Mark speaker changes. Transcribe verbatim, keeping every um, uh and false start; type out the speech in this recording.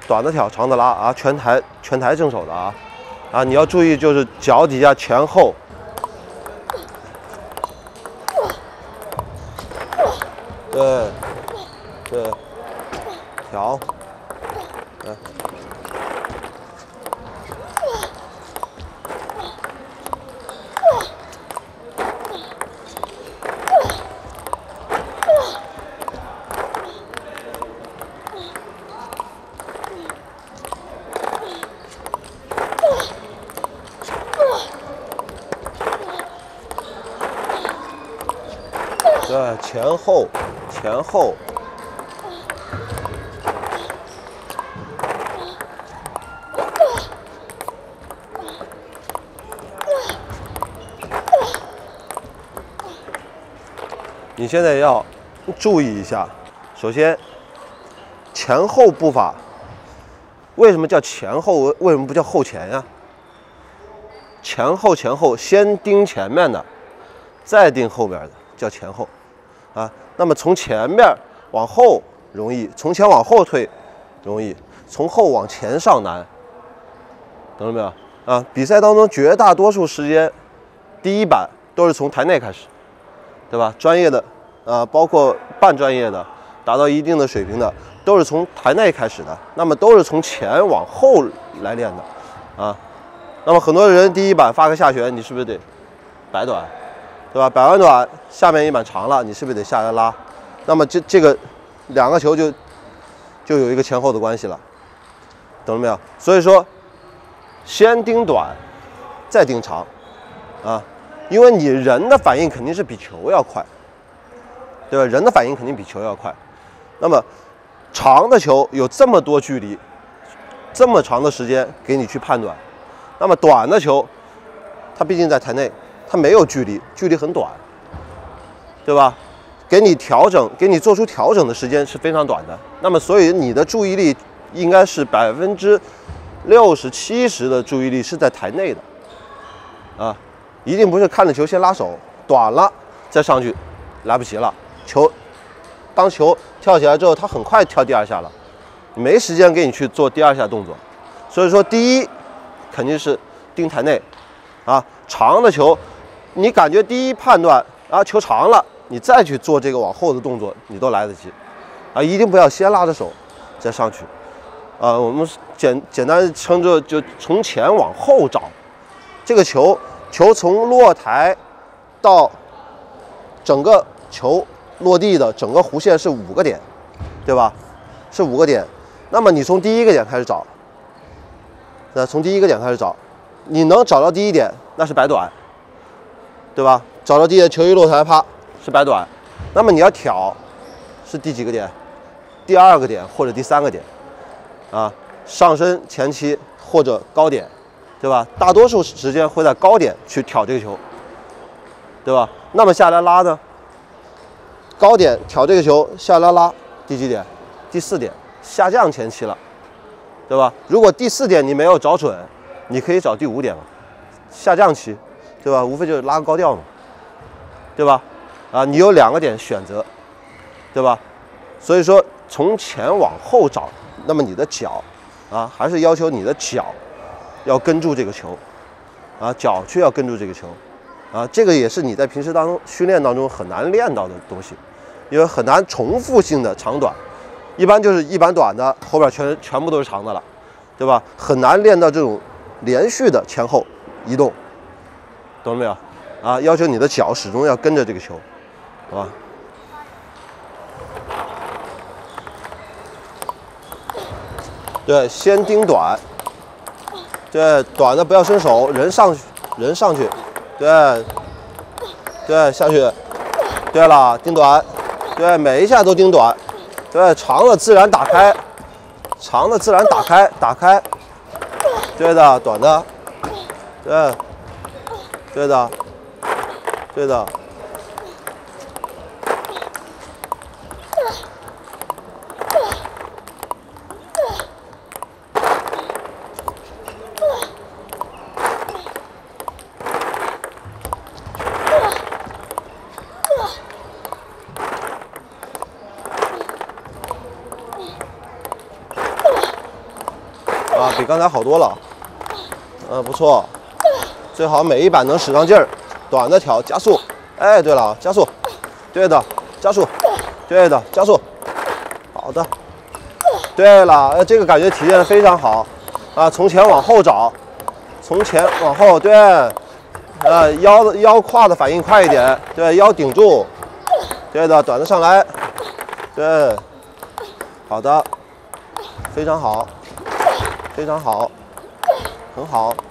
Speaker 1: 短的挑，长的拉啊，全台全台正手的啊啊！你要注意，就是脚底下前后。对对，调，来。对，前后，前后，你现在要注意一下，首先，前后步法，为什么叫前后？为什么不叫后前呀？前后前后，先盯前面的，再盯后边的，叫前后。啊，那么从前面往后容易，从前往后退容易，从后往前上难，懂了没有？啊，比赛当中绝大多数时间，第一板都是从台内开始，对吧？专业的，啊，包括半专业的，达到一定的水平的，都是从台内开始的。那么都是从前往后来练的，啊，那么很多人第一板发个下旋，你是不是得摆短？对吧？摆完短，下面一板长了，你是不是得下来拉？那么这这个两个球就就有一个前后的关系了，懂了没有？所以说，先盯短，再盯长，啊，因为你人的反应肯定是比球要快，对吧？人的反应肯定比球要快。那么长的球有这么多距离，这么长的时间给你去判断，那么短的球，它毕竟在台内。它没有距离，距离很短，对吧？给你调整，给你做出调整的时间是非常短的。那么，所以你的注意力应该是百分之六十七十的注意力是在台内的，啊，一定不是看着球先拉手，短了再上去，来不及了。球当球跳起来之后，它很快跳第二下了，没时间给你去做第二下动作。所以说，第一肯定是盯台内，啊，长的球。你感觉第一判断啊，球长了，你再去做这个往后的动作，你都来得及，啊，一定不要先拉着手再上去，啊，我们简简单称作就从前往后找，这个球球从落台到整个球落地的整个弧线是五个点，对吧？是五个点，那么你从第一个点开始找，那从第一个点开始找，你能找到第一点，那是摆短。对吧？找到第一点，球一落台，啪，是摆短。那么你要挑，是第几个点？第二个点或者第三个点，啊，上身前期或者高点，对吧？大多数时间会在高点去挑这个球，对吧？那么下来拉呢？高点挑这个球，下来拉，第几点？第四点，下降前期了，对吧？如果第四点你没有找准，你可以找第五点嘛，下降期。对吧？无非就是拉个高调嘛，对吧？啊，你有两个点选择，对吧？所以说从前往后找，那么你的脚啊，还是要求你的脚要跟住这个球，啊，脚去要跟住这个球，啊，这个也是你在平时当中训练当中很难练到的东西，因为很难重复性的长短，一般就是一板短的后边全全部都是长的了，对吧？很难练到这种连续的前后移动。懂了没有？啊，要求你的脚始终要跟着这个球，好吧？对，先盯短，对，短的不要伸手，人上去，人上去，对，对，下去，对了，盯短，对，每一下都盯短，对，长的自然打开，长的自然打开，打开，对的，短的，对。对的，对的。 啊，比刚才好多了。嗯，不错。最好每一板能使上劲儿，短的调加速。哎，对了，加速。对的，加速。对的，加速。好的。对了，呃，这个感觉体现的非常好。啊，从前往后找，从前往后，对。呃，腰的腰胯的反应快一点，对，腰顶住。对的，短的上来。对。好的。非常好，非常好，很好。